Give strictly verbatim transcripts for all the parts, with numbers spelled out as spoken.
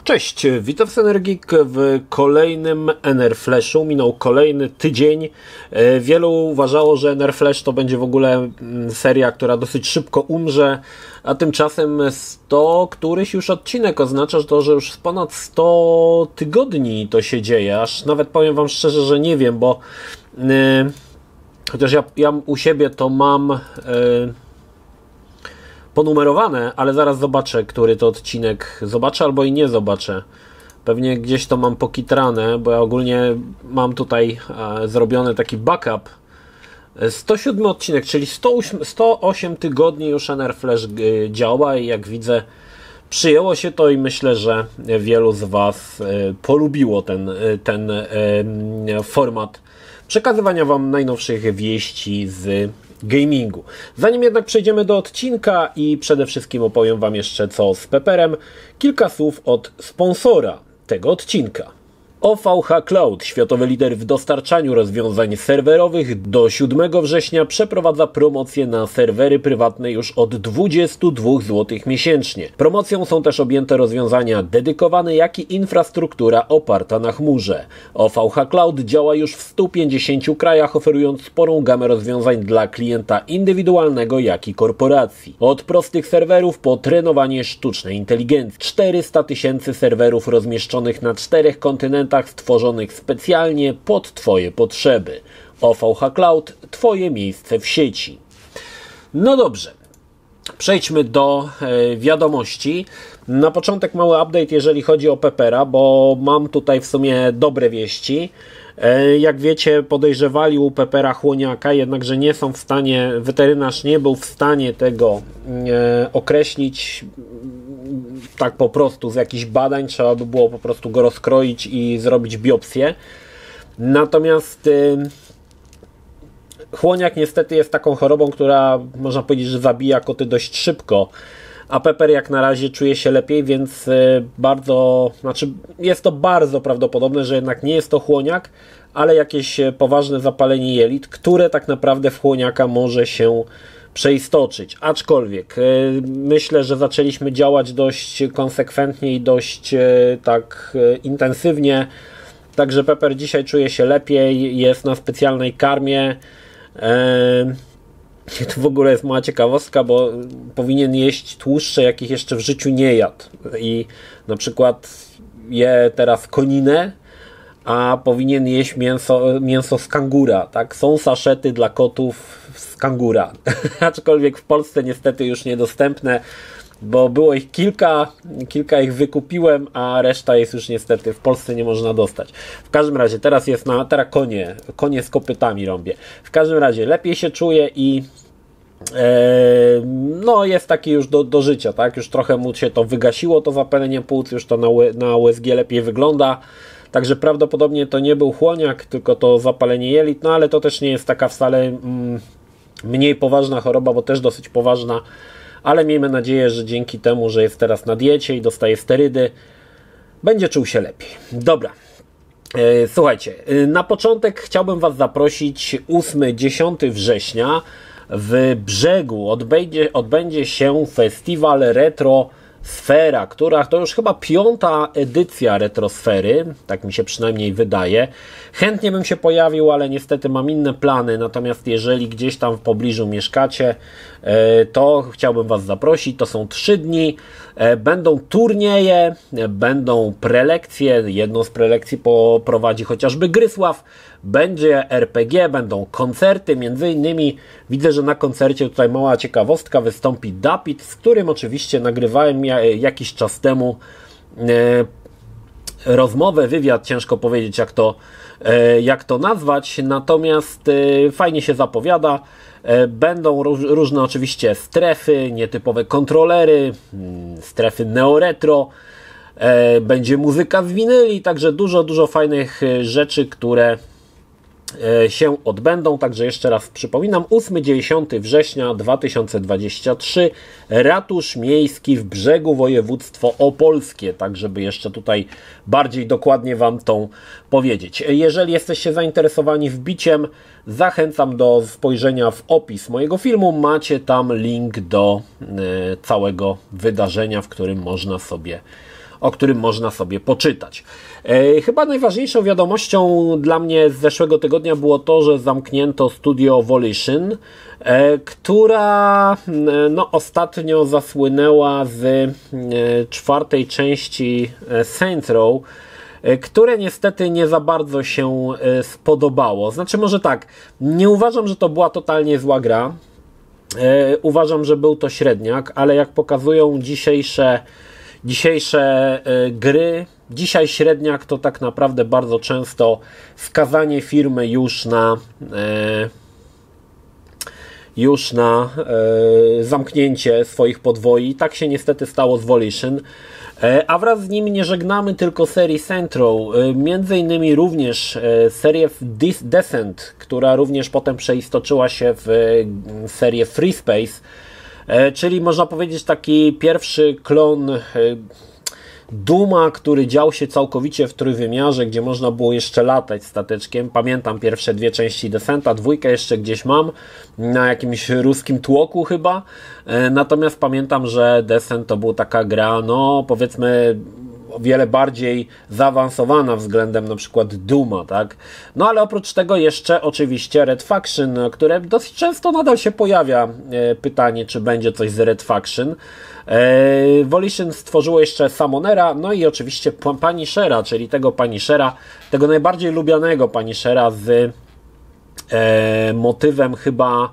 Cześć, witam w Energik w kolejnym Enerflashu. Minął kolejny tydzień. Wielu uważało, że Enerflash to będzie w ogóle seria, która dosyć szybko umrze, a tymczasem sto któryś już odcinek oznacza to, że już ponad sto tygodni to się dzieje. Aż nawet powiem wam szczerze, że nie wiem, bo yy, chociaż ja, ja u siebie to mam yy, ponumerowane, ale zaraz zobaczę, który to odcinek zobaczę albo i nie zobaczę. Pewnie gdzieś to mam pokitrane, bo ja ogólnie mam tutaj e, zrobiony taki backup. sto siódmy odcinek, czyli sto osiem tygodni już Enerflash e, działa i jak widzę, przyjęło się to i myślę, że wielu z was e, polubiło ten, ten e, format przekazywania wam najnowszych wieści z gamingu. Zanim jednak przejdziemy do odcinka i przede wszystkim opowiem wam jeszcze co z Pepperem, kilka słów od sponsora tego odcinka. O V H Cloud, światowy lider w dostarczaniu rozwiązań serwerowych, do siódmego września przeprowadza promocję na serwery prywatne już od dwudziestu dwóch złotych miesięcznie. Promocją są też objęte rozwiązania dedykowane, jak i infrastruktura oparta na chmurze. O V H Cloud działa już w stu pięćdziesięciu krajach, oferując sporą gamę rozwiązań dla klienta indywidualnego, jak i korporacji. Od prostych serwerów po trenowanie sztucznej inteligencji. czterysta tysięcy serwerów rozmieszczonych na czterech kontynentach, stworzonych specjalnie pod twoje potrzeby. O V H Cloud, twoje miejsce w sieci. No dobrze, przejdźmy do e, wiadomości. Na początek mały update, jeżeli chodzi o Peppera, bo mam tutaj w sumie dobre wieści. E, jak wiecie, podejrzewali u Peppera chłoniaka, jednakże nie są w stanie, weterynarz nie był w stanie tego e, określić tak po prostu z jakichś badań, trzeba by było po prostu go rozkroić i zrobić biopsję. Natomiast y, chłoniak niestety jest taką chorobą, która można powiedzieć, że zabija koty dość szybko, a Pepper jak na razie czuje się lepiej, więc y, bardzo, znaczy jest to bardzo prawdopodobne, że jednak nie jest to chłoniak, ale jakieś poważne zapalenie jelit, które tak naprawdę w chłoniaka może się przeistoczyć. Aczkolwiek yy, myślę, że zaczęliśmy działać dość konsekwentnie i dość yy, tak yy, intensywnie. Także Pepper dzisiaj czuje się lepiej, jest na specjalnej karmie. Yy, to w ogóle jest mała ciekawostka, bo powinien jeść tłuszcze, jakich jeszcze w życiu nie jadł. I na przykład je teraz koninę, a powinien jeść mięso, mięso z kangura, tak? Są saszety dla kotów z kangura, aczkolwiek w Polsce niestety już niedostępne, bo było ich kilka, kilka ich wykupiłem, a reszta jest już niestety w Polsce nie można dostać. W każdym razie teraz jest na, teraz konie, konie z kopytami rąbię. W każdym razie lepiej się czuję i e, no jest taki już do, do życia, tak? Już trochę mu się to wygasiło, to zapalenie płuc, już to na, na U S G lepiej wygląda. Także prawdopodobnie to nie był chłoniak, tylko to zapalenie jelit, no ale to też nie jest taka wcale mm, mniej poważna choroba, bo też dosyć poważna, ale miejmy nadzieję, że dzięki temu, że jest teraz na diecie i dostaje sterydy, będzie czuł się lepiej. Dobra, e, słuchajcie, na początek chciałbym was zaprosić ósmego do dziesiątego września w Brzegu odbędzie, odbędzie się festiwal Retro Sfera, która to już chyba piąta edycja Retrosfery, tak mi się przynajmniej wydaje. Chętnie bym się pojawił, ale niestety mam inne plany, natomiast jeżeli gdzieś tam w pobliżu mieszkacie, to chciałbym was zaprosić. To są trzy dni, będą turnieje, będą prelekcje, jedną z prelekcji poprowadzi chociażby Grysław, będzie R P G, będą koncerty, między innymi widzę, że na koncercie, tutaj mała ciekawostka, wystąpi Dapit, z którym oczywiście nagrywałem jakiś czas temu rozmowę, wywiad, ciężko powiedzieć jak to, jak to nazwać, natomiast fajnie się zapowiada. Będą różne oczywiście strefy, nietypowe kontrolery, strefy neoretro, będzie muzyka z winyli, także dużo, dużo fajnych rzeczy, które się odbędą. Także jeszcze raz przypominam, ósmego do dziesiątego września dwa tysiące dwudziestego trzeciego, Ratusz Miejski w Brzegu, województwo opolskie, tak żeby jeszcze tutaj bardziej dokładnie wam tą powiedzieć. Jeżeli jesteście zainteresowani wbiciem, zachęcam do spojrzenia w opis mojego filmu, macie tam link do y, całego wydarzenia, w którym można sobie o którym można sobie poczytać. E, chyba najważniejszą wiadomością dla mnie z zeszłego tygodnia było to, że zamknięto studio Volition, e, która e, no, ostatnio zasłynęła z e, czwartej części e, Saints Row, e, które niestety nie za bardzo się e, spodobało. Znaczy może tak, nie uważam, że to była totalnie zła gra. E, uważam, że był to średniak, ale jak pokazują dzisiejsze, dzisiejsze e, gry, dzisiaj średniak to tak naprawdę bardzo często skazanie firmy już na e, już na e, zamknięcie swoich podwoi. Tak się niestety stało z Volition. E, a wraz z nim nie żegnamy tylko serii Saints Row, e, między innymi również e, serię Descent, która również potem przeistoczyła się w e, serię Free Space, e, czyli można powiedzieć taki pierwszy klon e, Duma, który dział się całkowicie w trójwymiarze, gdzie można było jeszcze latać stateczkiem. Pamiętam pierwsze dwie części Descenta, dwójkę jeszcze gdzieś mam, na jakimś ruskim tłoku chyba. Natomiast pamiętam, że Descent to była taka gra, no powiedzmy o wiele bardziej zaawansowana względem na przykład Duma, tak? No ale oprócz tego jeszcze oczywiście Red Faction, które dosyć często nadal się pojawia pytanie, czy będzie coś z Red Faction. Volition stworzyło jeszcze Summonera, no i oczywiście Punishera, czyli tego Punishera, tego najbardziej lubianego Punishera z e, motywem chyba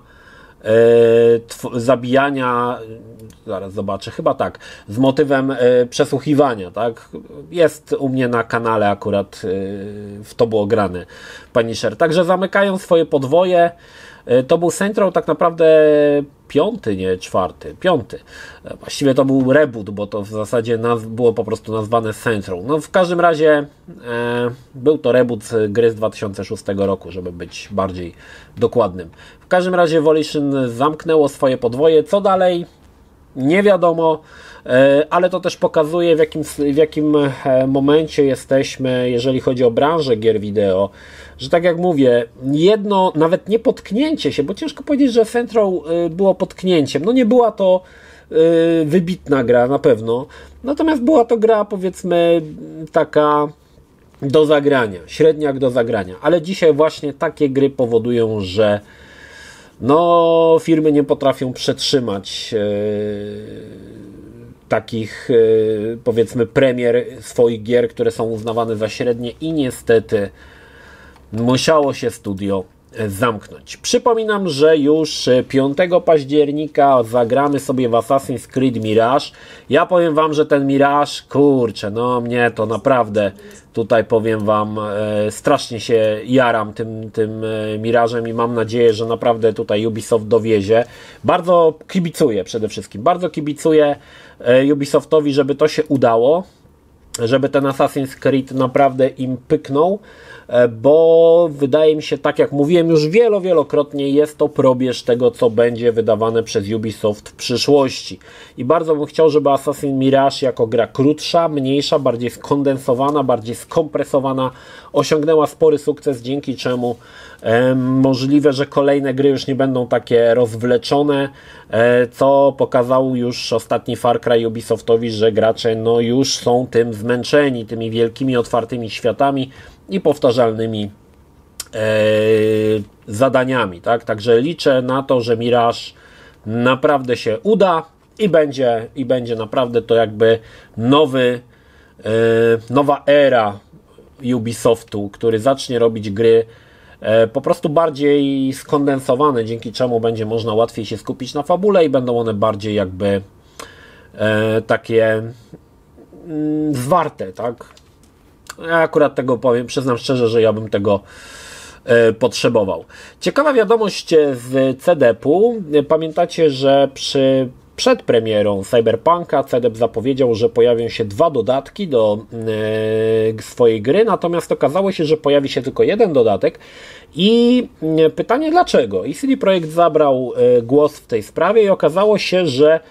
e, zabijania, zaraz zobaczę, chyba tak, z motywem e, przesłuchiwania, tak? Jest u mnie na kanale akurat e, w to było grane Punisher. Także zamykają swoje podwoje. To był Saints Row tak naprawdę piąty, nie czwarty, piąty. Właściwie to był reboot, bo to w zasadzie naz- było po prostu nazwane Saints Row. No w każdym razie e, był to reboot gry z dwa tysiące szóstego roku, żeby być bardziej dokładnym. W każdym razie Volition zamknęło swoje podwoje. Co dalej? Nie wiadomo, e, ale to też pokazuje w jakim, w jakim momencie jesteśmy, jeżeli chodzi o branżę gier wideo. Że tak jak mówię, jedno, nawet nie potknięcie się, bo ciężko powiedzieć, że Saints Row było potknięciem. No nie była to y, wybitna gra na pewno, natomiast była to gra powiedzmy taka do zagrania, średniak do zagrania. Ale dzisiaj właśnie takie gry powodują, że no firmy nie potrafią przetrzymać y, takich y, powiedzmy premier swoich gier, które są uznawane za średnie i niestety musiało się studio zamknąć. Przypominam, że już piątego października zagramy sobie w Assassin's Creed Mirage. Ja powiem wam, że ten Mirage, kurczę, no mnie to naprawdę tutaj powiem wam, e, strasznie się jaram tym, tym e, Mirażem i mam nadzieję, że naprawdę tutaj Ubisoft dowiezie. Bardzo kibicuję przede wszystkim, bardzo kibicuję e, Ubisoftowi, żeby to się udało, żeby ten Assassin's Creed naprawdę im pyknął, bo wydaje mi się, tak jak mówiłem już wielo, wielokrotnie, jest to probierz tego, co będzie wydawane przez Ubisoft w przyszłości. I bardzo bym chciał, żeby Assassin's Mirage jako gra krótsza, mniejsza, bardziej skondensowana, bardziej skompresowana, osiągnęła spory sukces, dzięki czemu e, możliwe, że kolejne gry już nie będą takie rozwleczone, e, co pokazał już ostatni Far Cry Ubisoftowi, że gracze no już są tym zmęczeni, tymi wielkimi, otwartymi światami i powtarzalnymi e, zadaniami, tak? Także liczę na to, że Mirage naprawdę się uda i będzie, i będzie naprawdę to jakby nowy, e, nowa era Ubisoftu, który zacznie robić gry e, po prostu bardziej skondensowane, dzięki czemu będzie można łatwiej się skupić na fabule i będą one bardziej jakby e, takie mm, zwarte, tak? Ja akurat tego powiem, przyznam szczerze, że ja bym tego e, potrzebował. Ciekawa wiadomość z C D P u. Pamiętacie, że przy przed premierą Cyberpunka C D P zapowiedział, że pojawią się dwa dodatki do e, swojej gry, natomiast okazało się, że pojawi się tylko jeden dodatek i e, pytanie dlaczego? I C D Projekt zabrał e, głos w tej sprawie i okazało się, że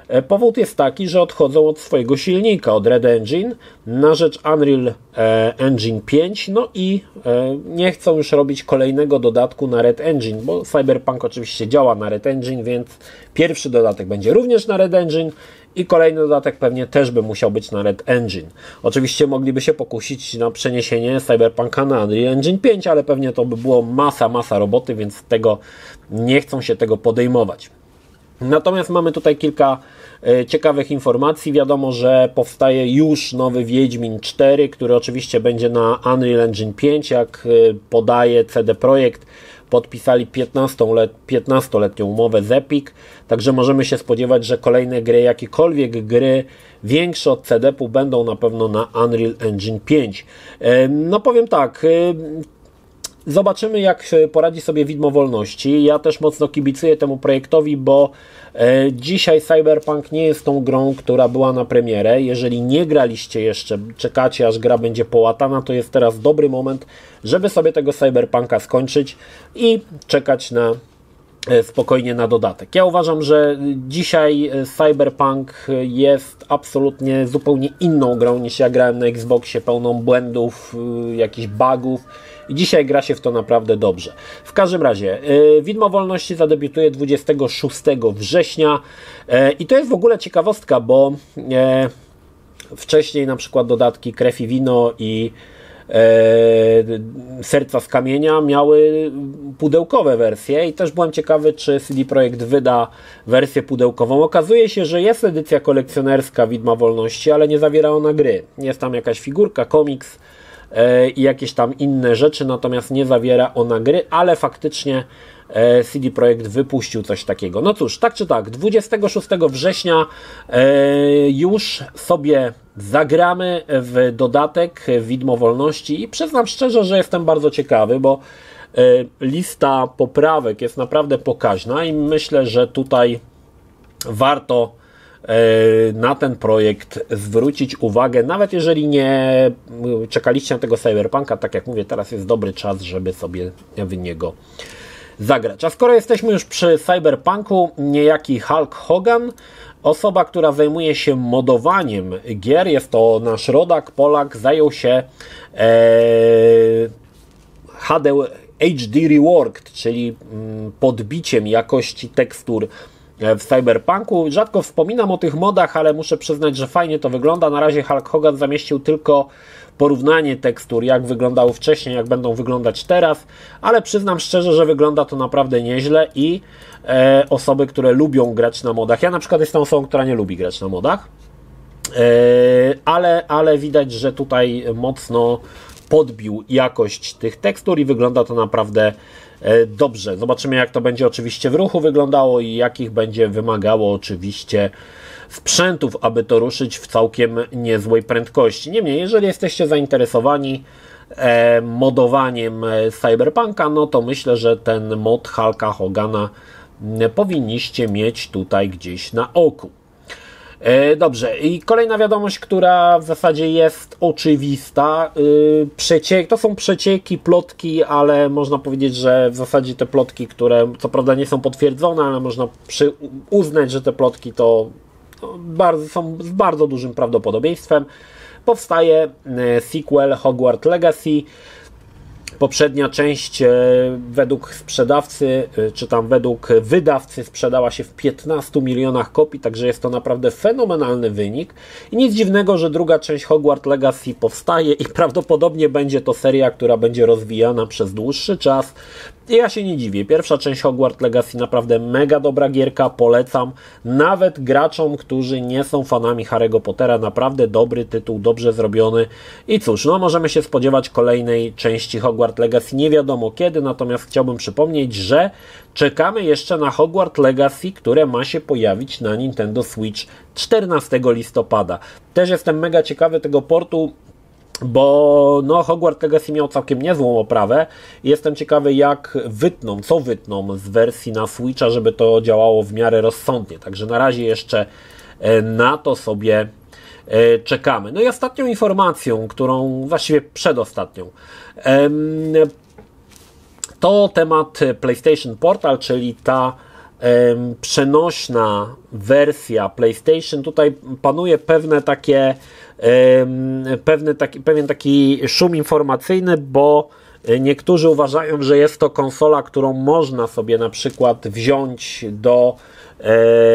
Powód jest taki, że odchodzą od swojego silnika, od Red Engine na rzecz Unreal Engine pięć, no i nie chcą już robić kolejnego dodatku na Red Engine, bo Cyberpunk oczywiście działa na Red Engine, więc pierwszy dodatek będzie również na Red Engine i kolejny dodatek pewnie też by musiał być na Red Engine. Oczywiście mogliby się pokusić na przeniesienie Cyberpunka na Unreal Engine pięć, ale pewnie to by było masa, masa roboty, więc tego nie chcą się tego podejmować. Natomiast mamy tutaj kilka e, ciekawych informacji. Wiadomo, że powstaje już nowy Wiedźmin cztery, który oczywiście będzie na Unreal Engine pięć, jak e, podaje C D Projekt. Podpisali piętnastoletnią umowę z Epic, także możemy się spodziewać, że kolejne gry, jakiekolwiek gry większe od C D P-u będą na pewno na Unreal Engine pięć. E, no powiem tak, e, zobaczymy, jak poradzi sobie Widmo Wolności. Ja też mocno kibicuję temu projektowi, bo e, dzisiaj Cyberpunk nie jest tą grą, która była na premierę. Jeżeli nie graliście jeszcze, czekacie aż gra będzie połatana, to jest teraz dobry moment, żeby sobie tego Cyberpunka skończyć i czekać na e, spokojnie na dodatek. Ja uważam, że dzisiaj Cyberpunk jest absolutnie zupełnie inną grą niż ja grałem na Xboxie, pełną błędów, e, jakichś bugów. I dzisiaj gra się w to naprawdę dobrze. W każdym razie, yy, Widmo Wolności zadebiutuje dwudziestego szóstego września yy, i to jest w ogóle ciekawostka, bo yy, wcześniej na przykład dodatki Krew i Wino i yy, Serca z Kamienia miały pudełkowe wersje i też byłem ciekawy, czy C D Projekt wyda wersję pudełkową. Okazuje się, że jest edycja kolekcjonerska Widma Wolności, ale nie zawiera ona gry. Jest tam jakaś figurka, komiks i jakieś tam inne rzeczy, natomiast nie zawiera ona gry, ale faktycznie C D Projekt wypuścił coś takiego. No cóż, tak czy tak, dwudziestego szóstego września już sobie zagramy w dodatek Widmo Wolności i przyznam szczerze, że jestem bardzo ciekawy, bo lista poprawek jest naprawdę pokaźna i myślę, że tutaj warto na ten projekt zwrócić uwagę, nawet jeżeli nie czekaliście na tego Cyberpunka, tak jak mówię, teraz jest dobry czas, żeby sobie w niego zagrać. A skoro jesteśmy już przy Cyberpunku, niejaki Hulk Hogan, osoba, która zajmuje się modowaniem gier, jest to nasz rodak, Polak, zajął się e, H D H D Reworked, czyli podbiciem jakości tekstur w Cyberpunku. Rzadko wspominam o tych modach, ale muszę przyznać, że fajnie to wygląda. Na razie Hulk Hogan zamieścił tylko porównanie tekstur, jak wyglądały wcześniej, jak będą wyglądać teraz, ale przyznam szczerze, że wygląda to naprawdę nieźle i e, osoby, które lubią grać na modach, ja na przykład jestem osobą, która nie lubi grać na modach, e, ale, ale widać, że tutaj mocno podbił jakość tych tekstur i wygląda to naprawdę dobrze. Zobaczymy, jak to będzie oczywiście w ruchu wyglądało i jakich będzie wymagało oczywiście sprzętów, aby to ruszyć w całkiem niezłej prędkości. Niemniej, jeżeli jesteście zainteresowani e, modowaniem Cyberpunka, no to myślę, że ten mod Hulka Hogana powinniście mieć tutaj gdzieś na oku. Dobrze, i kolejna wiadomość, która w zasadzie jest oczywista. Przeciek, to są przecieki, plotki, ale można powiedzieć, że w zasadzie te plotki, które co prawda nie są potwierdzone, ale można przy, uznać, że te plotki to, to bardzo, są z bardzo dużym prawdopodobieństwem. Powstaje sequel Hogwarts Legacy. Poprzednia część według sprzedawcy, czy tam według wydawcy sprzedała się w piętnastu milionach kopii, także jest to naprawdę fenomenalny wynik. I nic dziwnego, że druga część Hogwarts Legacy powstaje i prawdopodobnie będzie to seria, która będzie rozwijana przez dłuższy czas. I ja się nie dziwię. Pierwsza część Hogwarts Legacy naprawdę mega dobra gierka, polecam. Nawet graczom, którzy nie są fanami Harry'ego Pottera, naprawdę dobry tytuł, dobrze zrobiony. I cóż, no możemy się spodziewać kolejnej części Hogwarts Legacy, nie wiadomo kiedy, natomiast chciałbym przypomnieć, że czekamy jeszcze na Hogwarts Legacy, które ma się pojawić na Nintendo Switch czternastego listopada. Też jestem mega ciekawy tego portu, bo no, Hogwarts Legacy miał całkiem niezłą oprawę i jestem ciekawy, jak wytną, co wytną z wersji na Switcha, żeby to działało w miarę rozsądnie. Także na razie jeszcze na to sobie czekamy. No i ostatnią informacją, którą właściwie przedostatnią, to temat PlayStation Portal, czyli ta przenośna wersja PlayStation, tutaj panuje pewne takie, pewne taki, pewien taki szum informacyjny, bo niektórzy uważają, że jest to konsola, którą można sobie na przykład wziąć do e,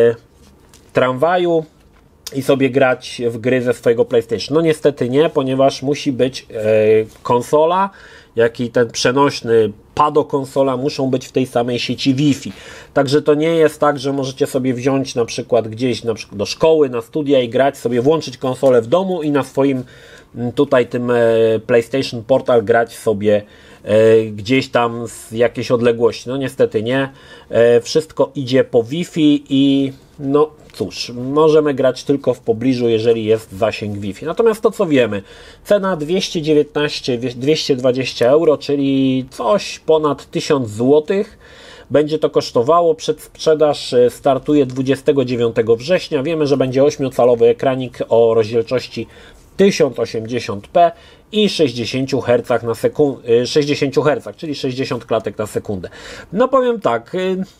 tramwaju i sobie grać w gry ze swojego PlayStation. No niestety nie, ponieważ musi być e, konsola, jak i ten przenośny pado-konsola muszą być w tej samej sieci Wi-Fi. Także to nie jest tak, że możecie sobie wziąć na przykład gdzieś na przykład do szkoły, na studia i grać sobie, włączyć konsolę w domu i na swoim tutaj tym e, PlayStation Portal grać sobie e, gdzieś tam z jakiejś odległości. No niestety nie. E, wszystko idzie po Wi-Fi i no cóż, możemy grać tylko w pobliżu, jeżeli jest zasięg Wi-Fi. Natomiast to co wiemy, cena dwieście dziewiętnaście dwieście dwadzieścia euro, czyli coś ponad tysiąc złotych. Będzie to kosztowało. Przedsprzedaż startuje dwudziestego dziewiątego września. Wiemy, że będzie ośmiocalowy ekranik o rozdzielczości tysiąc osiemdziesiąt p i sześćdziesiąt herców na sekundę, sześćdziesiąt herców, czyli sześćdziesiąt klatek na sekundę. No powiem tak,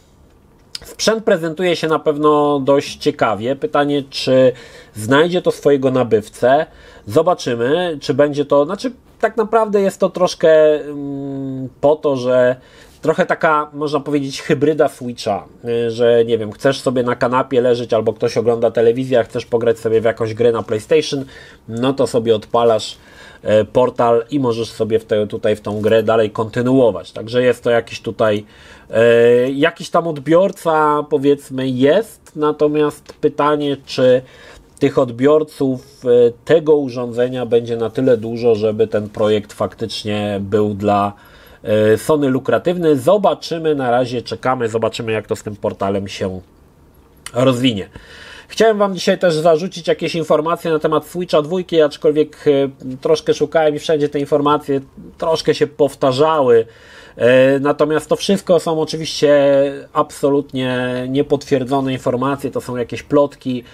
sprzęt prezentuje się na pewno dość ciekawie. Pytanie, czy znajdzie to swojego nabywcę. Zobaczymy, czy będzie to, znaczy tak naprawdę jest to troszkę mm, po to, że trochę taka, można powiedzieć, hybryda Switcha, że nie wiem, chcesz sobie na kanapie leżeć albo ktoś ogląda telewizję, a chcesz pograć sobie w jakąś grę na PlayStation, no to sobie odpalasz Portal i możesz sobie w te, tutaj w tą grę dalej kontynuować. Także jest to jakiś tutaj e, jakiś tam odbiorca, powiedzmy, jest, natomiast pytanie, czy tych odbiorców tego urządzenia będzie na tyle dużo, żeby ten projekt faktycznie był dla Sony lukratywny. Zobaczymy, na razie czekamy, zobaczymy, jak to z tym portalem się rozwinie. Chciałem Wam dzisiaj też zarzucić jakieś informacje na temat Switcha dwójki, aczkolwiek troszkę szukałem i wszędzie te informacje troszkę się powtarzały. Natomiast to wszystko są oczywiście absolutnie niepotwierdzone informacje, to są jakieś plotki.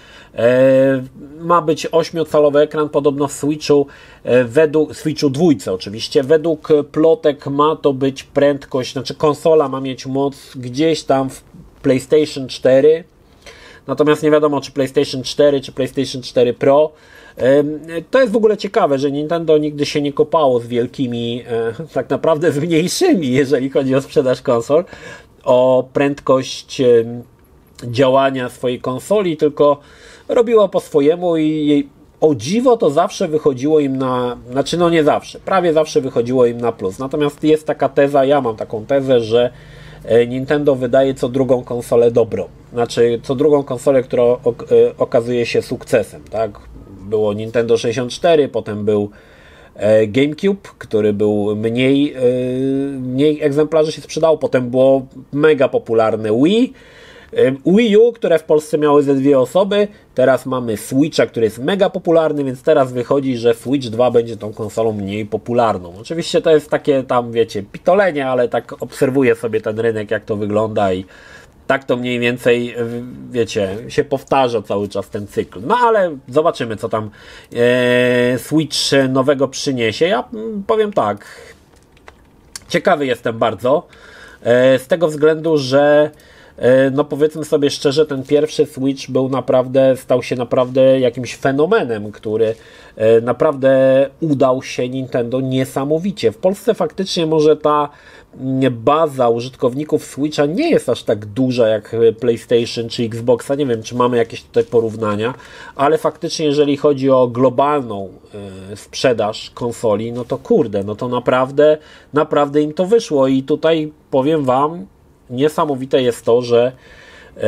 Ma być ośmiocalowy ekran podobno w Switchu, według Switchu dwójce oczywiście. Według plotek ma to być prędkość, znaczy konsola ma mieć moc gdzieś tam w PlayStation cztery. Natomiast nie wiadomo, czy PlayStation cztery, czy PlayStation cztery Pro. To jest w ogóle ciekawe, że Nintendo nigdy się nie kopało z wielkimi, tak naprawdę z mniejszymi, jeżeli chodzi o sprzedaż konsol, o prędkość działania swojej konsoli, tylko robiło po swojemu i o dziwo to zawsze wychodziło im na, znaczy no nie zawsze, prawie zawsze wychodziło im na plus. Natomiast jest taka teza, ja mam taką tezę, że Nintendo wydaje co drugą konsolę dobrą. Znaczy co drugą konsolę, która okazuje się sukcesem, tak? Było Nintendo sześćdziesiąt cztery, potem był GameCube, który był mniej, mniej egzemplarzy się sprzedało, potem było mega popularne Wii, Wii U, które w Polsce miały ze dwie osoby, teraz mamy Switcha, który jest mega popularny, więc teraz wychodzi, że Switch dwa będzie tą konsolą mniej popularną. Oczywiście to jest takie tam, wiecie, pitolenie, ale tak obserwuję sobie ten rynek, jak to wygląda i tak to mniej więcej, wiecie, się powtarza cały czas ten cykl. No ale zobaczymy, co tam e, Switch nowego przyniesie. Ja powiem tak, ciekawy jestem bardzo, e, z tego względu, że no powiedzmy sobie szczerze, ten pierwszy Switch był naprawdę, stał się naprawdę jakimś fenomenem, który naprawdę udał się Nintendo niesamowicie. W Polsce faktycznie może ta baza użytkowników Switcha nie jest aż tak duża jak PlayStation czy Xboxa, nie wiem, czy mamy jakieś tutaj porównania, ale faktycznie jeżeli chodzi o globalną sprzedaż konsoli, no to kurde, no to naprawdę, naprawdę im to wyszło i tutaj powiem Wam, niesamowite jest to, że yy,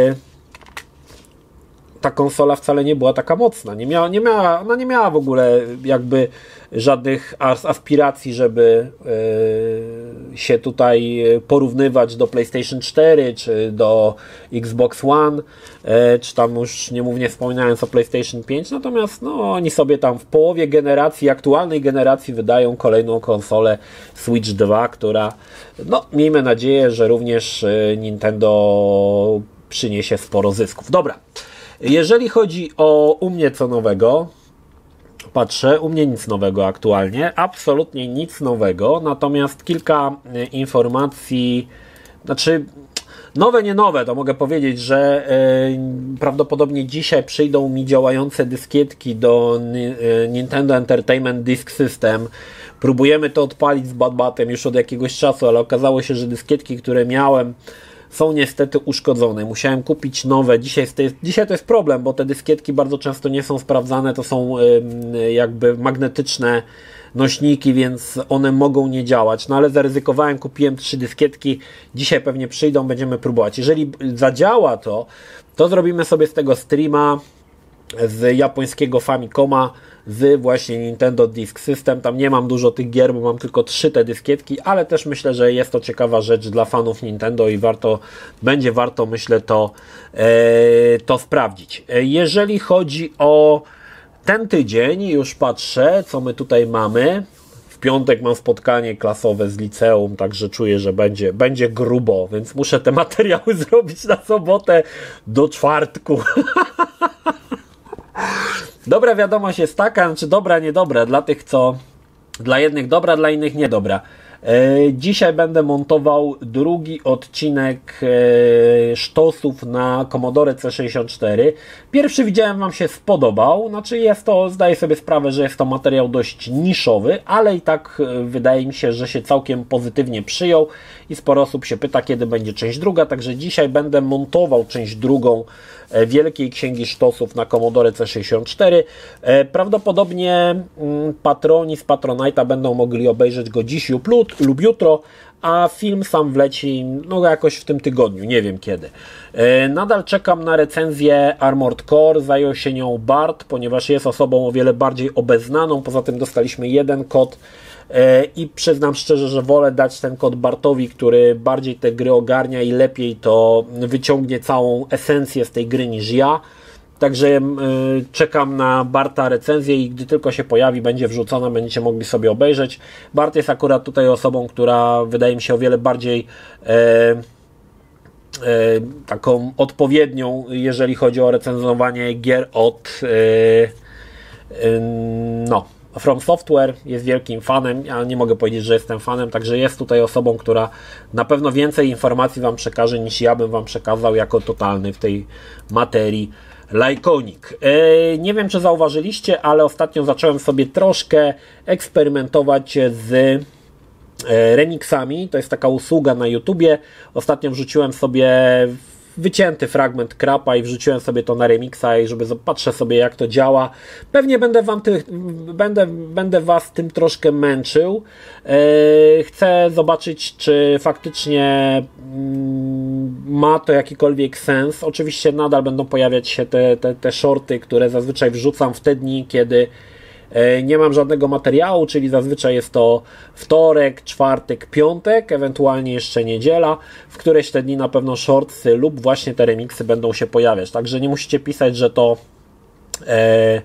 ta konsola wcale nie była taka mocna. Nie miała, nie miała, ona nie miała w ogóle jakby żadnych aspiracji, żeby yy, się tutaj porównywać do PlayStation cztery, czy do Xbox One, yy, czy tam już nie mów, nie wspominając o PlayStation pięć, natomiast no, oni sobie tam w połowie generacji, aktualnej generacji wydają kolejną konsolę Switch dwa, która, no miejmy nadzieję, że również Nintendo przyniesie sporo zysków. Dobra. Jeżeli chodzi o u mnie co nowego, patrzę, u mnie nic nowego aktualnie, absolutnie nic nowego, natomiast kilka informacji, znaczy Nowe, nie nowe, to mogę powiedzieć, że y, prawdopodobnie dzisiaj przyjdą mi działające dyskietki do y, Nintendo Entertainment Disk System. Próbujemy to odpalić z Bad-Batem już od jakiegoś czasu, ale okazało się, że dyskietki, które miałem, są niestety uszkodzone. Musiałem kupić nowe. Dzisiaj to jest, dzisiaj to jest problem, bo te dyskietki bardzo często nie są sprawdzane. To są y, jakby magnetyczne nośniki, więc one mogą nie działać. No ale zaryzykowałem, kupiłem trzy dyskietki. Dzisiaj pewnie przyjdą, będziemy próbować. Jeżeli zadziała to, to zrobimy sobie z tego streama z japońskiego Famicoma, z właśnie Nintendo Disk System. Tam nie mam dużo tych gier, bo mam tylko trzy te dyskietki, ale też myślę, że jest to ciekawa rzecz dla fanów Nintendo i warto, będzie warto, myślę, to, e, to sprawdzić. Jeżeli chodzi o ten tydzień, już patrzę, co my tutaj mamy. W piątek mam spotkanie klasowe z liceum, także czuję, że będzie, będzie grubo, więc muszę te materiały zrobić na sobotę do czwartku. Dobra wiadomość jest taka, znaczy dobra, niedobra, dla tych, co dla jednych dobra, dla innych niedobra. Dzisiaj będę montował drugi odcinek sztosów na Commodore C sześćdziesiąt cztery. Pierwszy, widziałem, Wam się spodobał. Znaczy jest to, zdaję sobie sprawę, że jest to materiał dość niszowy, ale i tak wydaje mi się, że się całkiem pozytywnie przyjął i sporo osób się pyta, kiedy będzie część druga. Także dzisiaj będę montował część drugą Wielkiej Księgi Sztosów na Commodore C sześćdziesiąt cztery. Prawdopodobnie patroni z Patronite'a będą mogli obejrzeć go dziś lub jutro, a film sam wleci no jakoś w tym tygodniu, nie wiem kiedy. Nadal czekam na recenzję Armored Core, zajął się nią Bart, ponieważ jest osobą o wiele bardziej obeznaną, poza tym dostaliśmy jeden kod i przyznam szczerze, że wolę dać ten kod Bartowi, który bardziej te gry ogarnia i lepiej to wyciągnie całą esencję z tej gry niż ja. Także yy, czekam na Barta recenzję i gdy tylko się pojawi, będzie wrzucona, będziecie mogli sobie obejrzeć. Bart jest akurat tutaj osobą, która wydaje mi się o wiele bardziej yy, yy, taką odpowiednią, jeżeli chodzi o recenzowanie gier od yy, yy, no From Software, jest wielkim fanem, ja nie mogę powiedzieć, że jestem fanem, także jest tutaj osobą, która na pewno więcej informacji Wam przekaże, niż ja bym Wam przekazał jako totalny w tej materii lajkonik. Yy, nie wiem, czy zauważyliście, ale ostatnio zacząłem sobie troszkę eksperymentować z remixami. To jest taka usługa na YouTubie. Ostatnio wrzuciłem sobie wycięty fragment Krapa i wrzuciłem sobie to na remixa i żeby patrzę sobie, jak to działa. Pewnie będę wam ty, będę, będę was tym troszkę męczył. Yy, chcę zobaczyć, czy faktycznie yy, ma to jakikolwiek sens. Oczywiście nadal będą pojawiać się te, te, te shorty, które zazwyczaj wrzucam w te dni, kiedy nie mam żadnego materiału, czyli zazwyczaj jest to wtorek, czwartek, piątek, ewentualnie jeszcze niedziela. W któreś te dni na pewno shortsy lub właśnie te remixy będą się pojawiać. Także nie musicie pisać, że to e,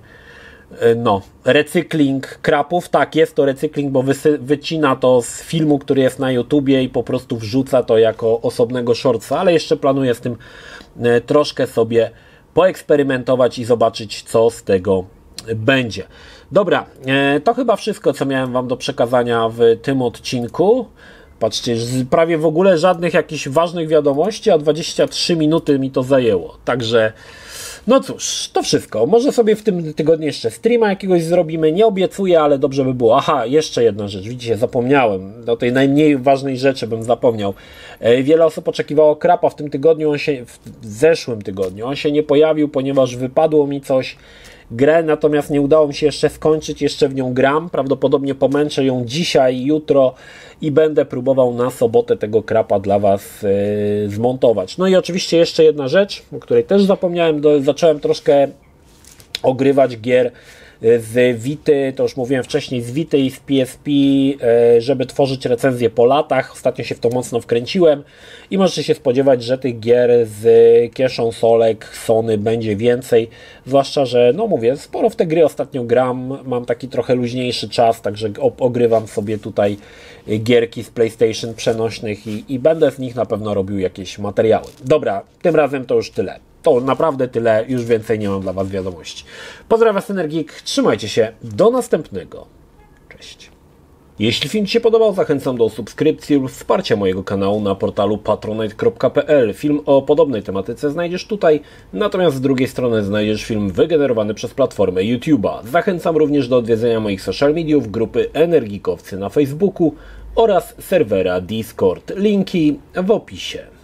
no, recykling krapów. Tak, jest to recykling, bo wysy, wycina to z filmu, który jest na YouTubie i po prostu wrzuca to jako osobnego shortsa, ale jeszcze planuję z tym e, troszkę sobie poeksperymentować i zobaczyć, co z tego będzie. Dobra, to chyba wszystko, co miałem Wam do przekazania w tym odcinku. Patrzcie, prawie w ogóle żadnych jakichś ważnych wiadomości, a dwadzieścia trzy minuty mi to zajęło. Także, no cóż, to wszystko. Może sobie w tym tygodniu jeszcze streama jakiegoś zrobimy. Nie obiecuję, ale dobrze by było. Aha, jeszcze jedna rzecz. Widzicie, zapomniałem. Do tej najmniej ważnej rzeczy bym zapomniał. Wiele osób oczekiwało Krapa w tym tygodniu, on się, w zeszłym tygodniu. On się nie pojawił, ponieważ wypadło mi coś. Grę natomiast nie udało mi się jeszcze skończyć, jeszcze w nią gram, prawdopodobnie pomęczę ją dzisiaj, jutro i będę próbował na sobotę tego Krapa dla Was yy, zmontować. No i oczywiście jeszcze jedna rzecz, o której też zapomniałem, do, zacząłem troszkę ogrywać gier z Vity, to już mówiłem wcześniej, z Vity i z P S P, żeby tworzyć recenzje po latach. Ostatnio się w to mocno wkręciłem i możecie się spodziewać, że tych gier z kieszą solek Sony będzie więcej, zwłaszcza, że no mówię, sporo w te gry ostatnio gram, mam taki trochę luźniejszy czas, także ogrywam sobie tutaj gierki z PlayStation przenośnych i, i będę z nich na pewno robił jakieś materiały. Dobra, tym razem to już tyle. To naprawdę tyle, już więcej nie mam dla Was wiadomości. Pozdrawiam Was, Synergeek, trzymajcie się, do następnego. Cześć. Jeśli film Ci się podobał, zachęcam do subskrypcji lub wsparcia mojego kanału na portalu patronite kropka p l. Film o podobnej tematyce znajdziesz tutaj, natomiast z drugiej strony znajdziesz film wygenerowany przez platformę YouTube'a. Zachęcam również do odwiedzenia moich social mediów, grupy Energikowcy na Facebooku oraz serwera Discord. Linki w opisie.